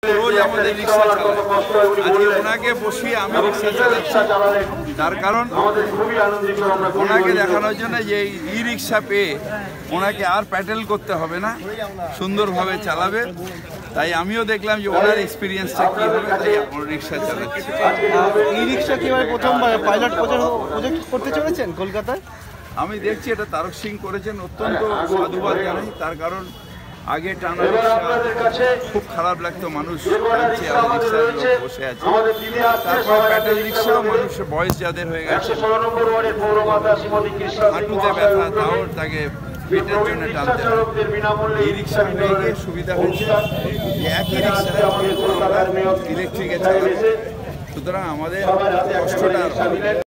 রোজ আমাদের রিক্সা চালায়, আজকে ওনাকে বসিয়ে আমি রিক্সা চালাচ্ছি। তার কারণ ওনাকে দেখানোর জন্য যে ই রিক্সা পেয়ে ওনাকে আর প্যাডেল করতে হবে না, সুন্দরভাবে চালাবে। তাই আমিও দেখলাম যে ওনার এক্সপিরিয়েন্সটা কী হবে, তাই রিক্সা চালাচ্ছি। ই রিক্সা কি প্রথমবার পাইলট প্রজেক্ট করতে চলেছেন কলকাতায়? আমি দেখছি এটা তারক সিং করেছেন, অত্যন্ত সাধুবাদ জানাই। তার কারণ আগে টানা রিক্সা খুব খারাপ লাগতো, মানুষ টানছে আর রিক্সার লোক বসে আছে। তারপর প্যাডেল রিক্সাও মানুষের বয়স যাদের হয়ে গেছে, হাঁটুতে ব্যথা, তাও তাকে পেটের জন্য টানতে হয়। এই রিক্সা পেয়ে গিয়ে সুবিধা হয়েছে, একই রিক্সা ইলেকট্রিকে চালাবে, সুতরাং আমাদের কষ্টটা